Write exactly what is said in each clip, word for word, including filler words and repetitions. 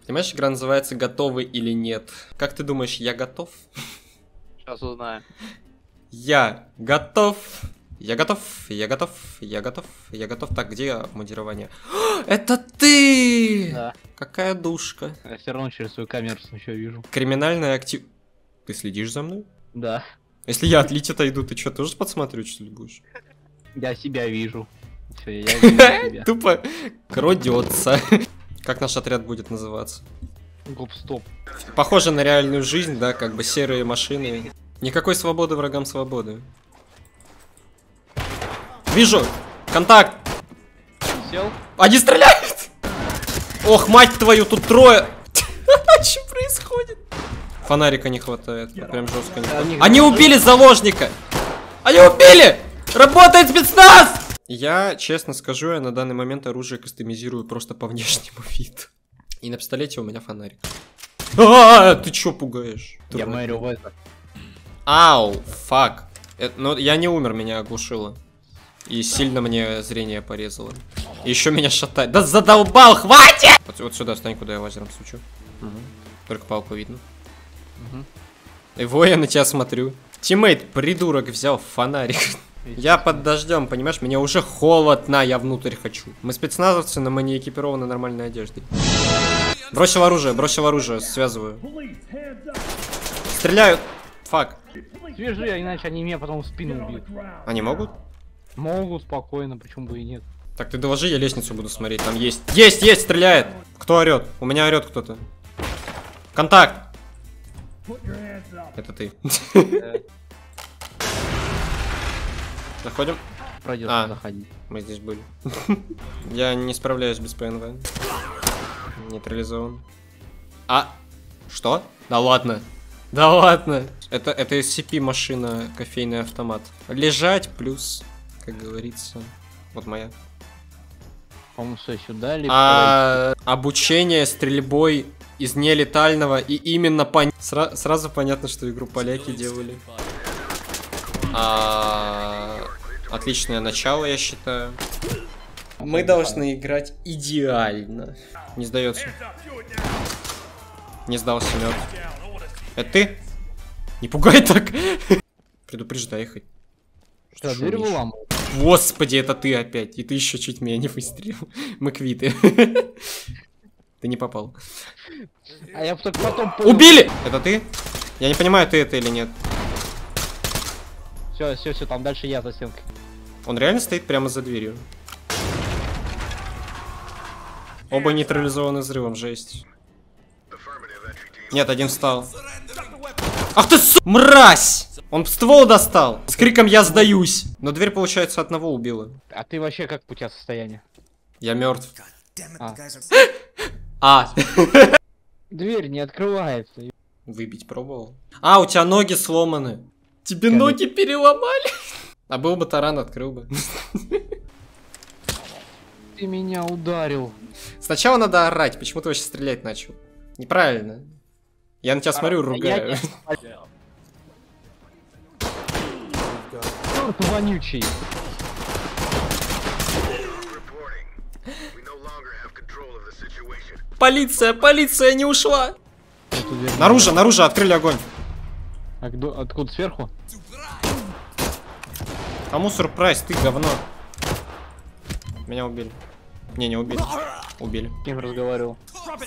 Понимаешь, игра называется «Готовы или нет». Как ты думаешь, я готов? Сейчас узнаем. Я готов. Я готов, я готов, я готов, я готов. Так, где модирование? Это ты! Да. Какая душка. Я все равно через свою камеру еще вижу. Криминальная актив... Ты следишь за мной? Да. Если я отлить отойду, ты что, тоже подсматривать, что ли, будешь? Я себя вижу. Всё, я вижу себя. Тупо крадется. Как наш отряд будет называться? Гоп-стоп. Похоже на реальную жизнь, да, как бы серые машины. Никакой свободы врагам свободы. Вижу! Контакт! Сел? Они стреляют! Ох, мать твою, тут трое! Что происходит? Фонарика не хватает. Прям жестко не хватает. Они убили заложника! Они убили! Работает спецназ! Я, честно скажу, я на данный момент оружие кастомизирую просто по внешнему виду. И на пистолете у меня фонарик. А, ты чё пугаешь? Я мэрю в это. Ау, фак. Но я не умер, меня оглушило. И сильно мне зрение порезало. И еще меня шатает. Да задолбал, хватит! Вот, вот сюда стань, куда я лазером сучу. Угу. Только палку видно. Угу. Его я на тебя смотрю. Тиммейт, придурок, взял фонарик. Я под дождем, понимаешь, мне уже холодно, я внутрь хочу. Мы спецназовцы, но мы не экипированы нормальной одеждой. Бросил оружие, бросил оружие, связываю. Стреляют. Фак. Свяжи, а иначе они меня потом в спину убьют. Они могут? Могут спокойно, почему бы и нет. Так, ты доложи, я лестницу буду смотреть, там есть. Есть, есть, стреляет! Кто орет? У меня орет кто-то. Контакт! Это ты. Заходим. Пройдет, а, заходи. Мы здесь были. Я не справляюсь без ПНВ. Нейтрализован. А, что? Да ладно. Да ладно. Это, это эс си пи машина, кофейный автомат. Лежать плюс, как говорится. Вот моя. По-моему, все сюда либо. А, обучение стрельбой из нелетального и именно по... Сра сразу понятно, что игру поляки делали. А, отличное начало, я считаю. Мы должны играть идеально. Не сдается. Не сдался мертв. Это ты? Не пугай так. Предупреждай хоть. Что, дверь выламывает? Господи, это ты опять. И ты еще чуть меня не выстрелил. Мы квиты. Ты не попал. А я только потом... Убили! Это ты? Я не понимаю, ты это или нет. Все, все, все, там дальше я за стенкой. Он реально стоит прямо за дверью. Оба нейтрализованы взрывом, жесть. Нет, один встал. Ах ты, су... Мразь! Он ствол достал. С криком «Я сдаюсь». Но дверь, получается, одного убила. А ты вообще как у тебя состояние? Я мертв. А. а. Дверь не открывается. Выбить пробовал? А, у тебя ноги сломаны. Тебе Скажи. ноги переломали? А был бы таран, открыл бы. Ты меня ударил. Сначала надо орать. Почему ты вообще стрелять начал? Неправильно. Я на тебя смотрю, ругаю. Черт вонючий. Полиция, полиция не ушла. Наружу, наружу, открыли огонь. А кто, откуда, сверху? Кому сюрприз, ты говно. Меня убили. Не, не убили. Убили. С кем разговаривал?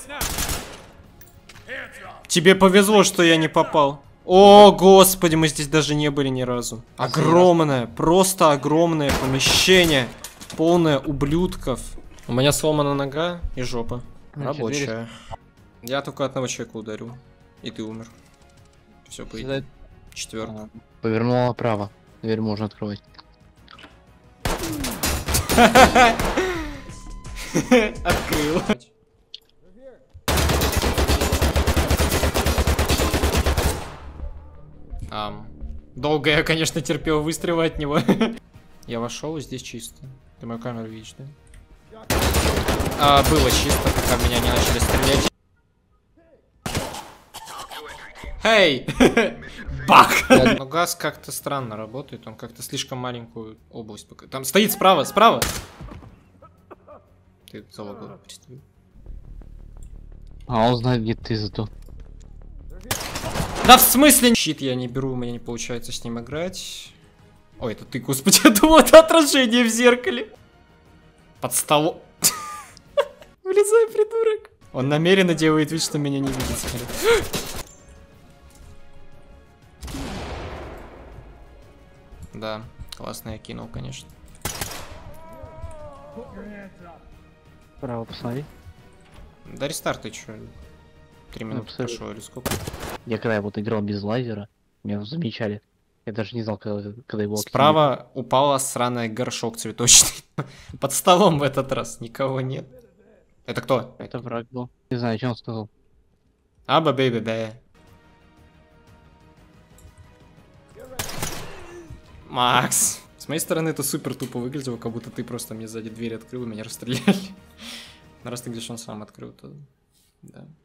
Тебе повезло, что я не попал. О, господи, мы здесь даже не были ни разу. Огромное, просто огромное помещение. Полное ублюдков. У меня сломана нога и жопа. Рабочая. Я только одного человека ударю. И ты умер. Все, по идее. Четвертый. Повернула направо. Дверь можно открывать. Открыл. Um, долго я, конечно, терпел выстрелы от него. Я вошел, и здесь чисто. Ты мою камеру видишь, да? А, было чисто, пока меня не начали стрелять. Эй! Бах! Но газ как-то странно работает, он как-то слишком маленькую область показывает. Там стоит справа, справа! Ты залагал, представь. А он знает, где ты зато. Да в смысле? Щит я не беру, у меня не получается с ним играть. Ой, это ты, господи, это вот отражение в зеркале. Под столом. Влезай, придурок. Он намеренно делает вид, что меня не видит. Смотри. Да, классно я кинул, конечно. Право, посмотри. Да рестарт, ты чё? Три минуты Абсолютно. прошло или сколько? Я когда вот играл без лазера, меня замечали. Я даже не знал, когда, когда его Справа упала сраная горшок цветочный. Под столом в этот раз никого нет. Это кто? Это враг был. Не знаю, что он сказал. Аба, бэйби, да. Макс. С моей стороны это супер тупо выглядело, как будто ты просто мне сзади дверь открыл и меня расстреляли. Но раз ты говоришь, он сам открыл, то... Да.